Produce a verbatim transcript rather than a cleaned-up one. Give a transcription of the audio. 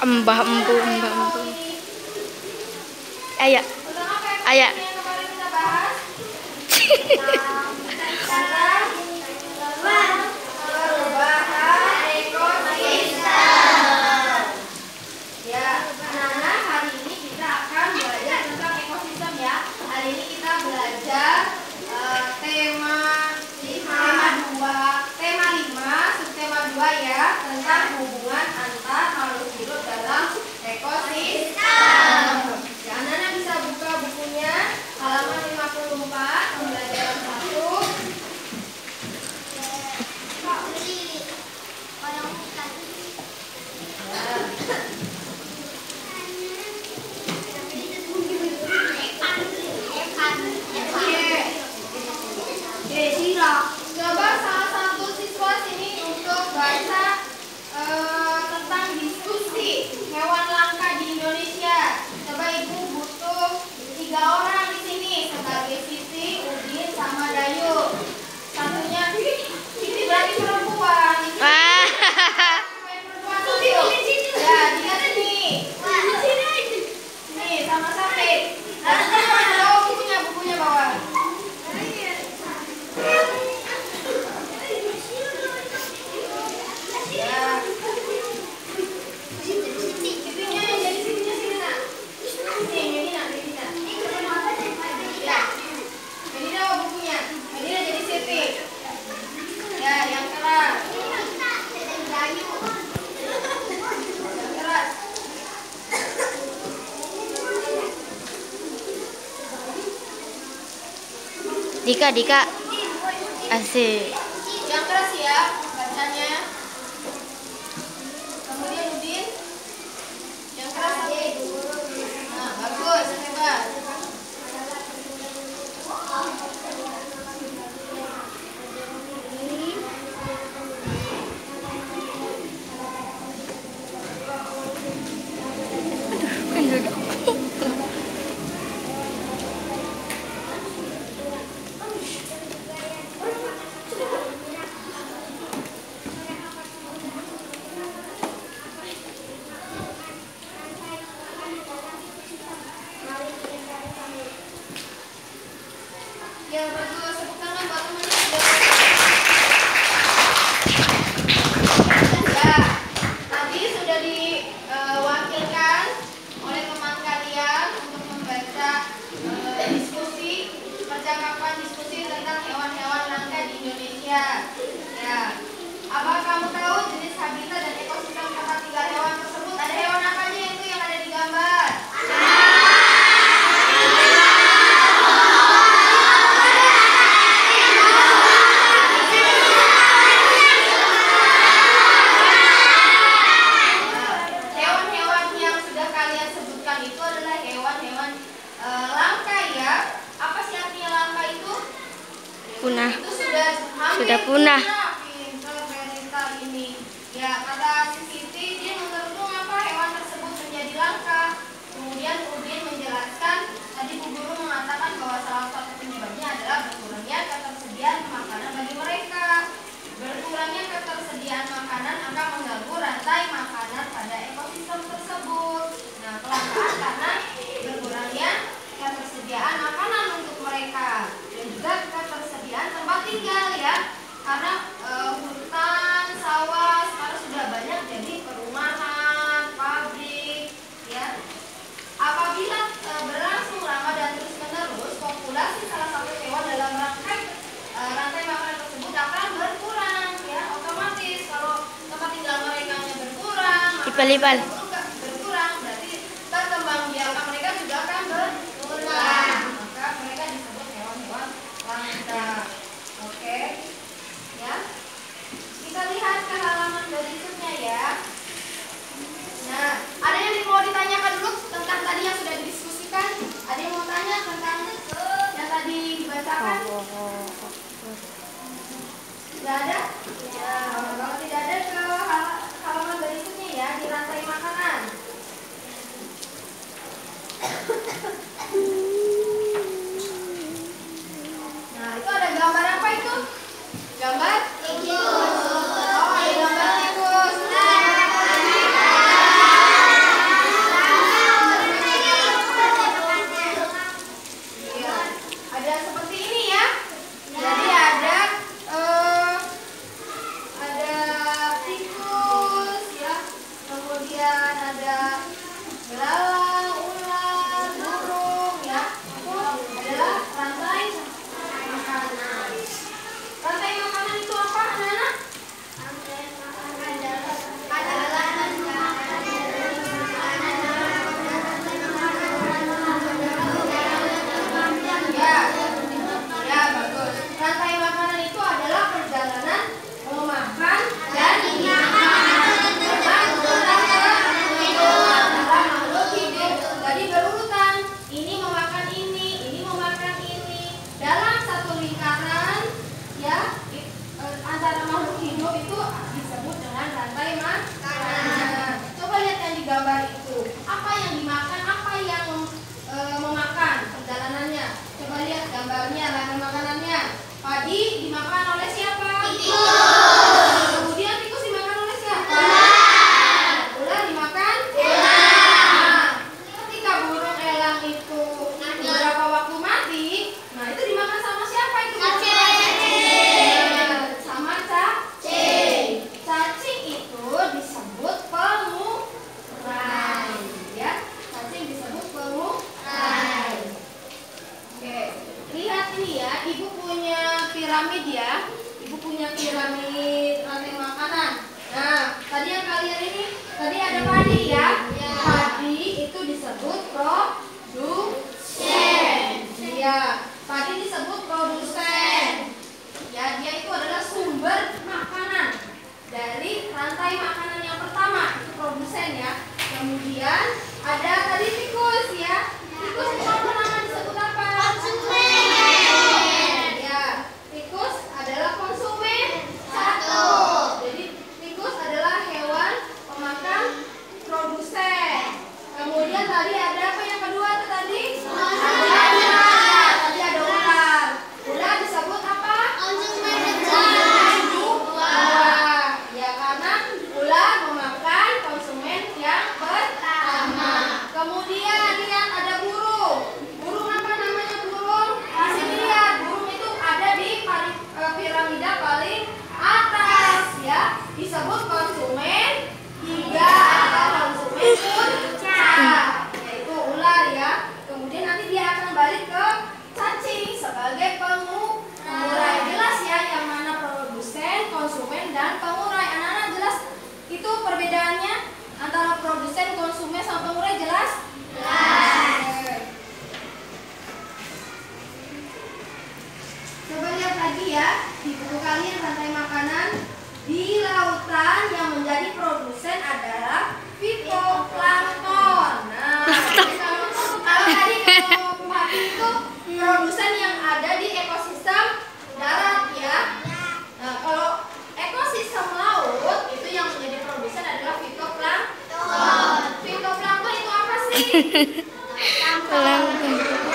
Mbah empu, mbah empu. Ayo, ayo. Tentang hubungan antar makhluk hidup dalam ekosistem. Ya, anak-anak bisa buka bukunya halaman lima puluh empat, pembelajaran satu. Coba salah satu siswa sini untuk baca uh, tentang diskusi hewan langka di Indonesia. Coba ibu butuh tiga orang di sini sebagai Siti, Udin, sama Dayu. Satunya Siti berarti perempuan. Perempuan satu. Ya, dilihat ini. Nih, sama Safid. Dan bawa bukunya, bukunya bawa. Dika, Dika, asik. Yang keras ya bacanya. Kemudian Udin, yang keras lagi. Nah, bagus, hebat. Ya, bagus. Tepuk tangan buat teman-teman. Ya, tadi sudah diwakilkan oleh teman kalian untuk membaca uh, diskusi, percakapan diskusi tentang hewan-hewan langka di Indonesia. Ya, apa kamu tahu jenis habitat dan ekosistem tempat tinggal hewan tersebut? Ada hewan apa aja itu yang ada di gambar? Punah. Itu sudah Sudah punah. Pintar berita ini. Ya, kata si Siti, dia mengerti mengapa hewan tersebut menjadi langka. Kemudian Udin menjelaskan, tadi Bu Guru mengatakan bahwa salah satu penyebabnya adalah berkurangnya ketersediaan makanan bagi mereka. Berkurangnya ketersediaan makanan akan mengganggu rantai makanan pada ekosistem tersebut. Nah, kelangkaan karena berkurangnya ketersediaan makanan untuk mereka dan juga ketersediaan tempat tinggal ya, karena e, hutan, sawah sekarang sudah banyak jadi perumahan, pabrik ya. Apabila e, berlangsung lama dan terus menerus, populasi salah satu hewan dalam rantai e, rantai makanan tersebut akan berkurang ya, otomatis kalau tempat tinggal mereka berkurang, Ipal-ipal. berkurang berarti perkembang biakan mereka juga akan berkurang, maka mereka disebut hewan-hewan langka. Oke, ya. Kita lihat ke halaman berikutnya ya. Nah, ada yang mau ditanyakan dulu tentang tadi yang sudah didiskusikan? Ada yang mau tanya tentang yang tadi dibacakan? Tidak ada? Ya, kalau tidak ada ke halaman berikutnya ya, di rantai makanan. Nah, itu ada gambar apa itu? Gambar? Tikus. Oh, ada gambar tikus. kemudian ada tadi tikus ya. Tikus itu apa nama disebut apa? Konsumen. Ya, tikus adalah konsumen satu. Jadi tikus adalah hewan pemakan produsen. Kemudian tadi ada apa yang kedua itu tadi? Ular. Tadi ada ular. Ular disebut apa? Konsumen kedua. Ya, karena ular memakan konsumen yang pertama. Kemudian lihat ada burung. Burung apa namanya burung? Di sini lihat burung itu ada di paling, eh, piramida paling atas ya. Disebut konsumen tiga atau konsumen puncak, yaitu ular ya. Kemudian nanti dia akan balik ke cacing sebagai pengu- pengurai. Jelas ya yang mana produsen, konsumen, dan pengurai. Anak-anak jelas itu perbedaannya antara produsen, konsumen, sama pengurai jelas? Jelas. Oke. Coba lihat lagi ya di buku kalian rantai makanan. Di lautan yang menjadi produsen adalah fitoplankton. Nah, jadi kalau, kalau tadi kalau Papi itu produsen yang ada di ekosistem darat ya. Nah, kalau ekosistem laut itu yang menjadi produsen adalah fitoplankton. Fitoplankton itu apa sih? Plankton.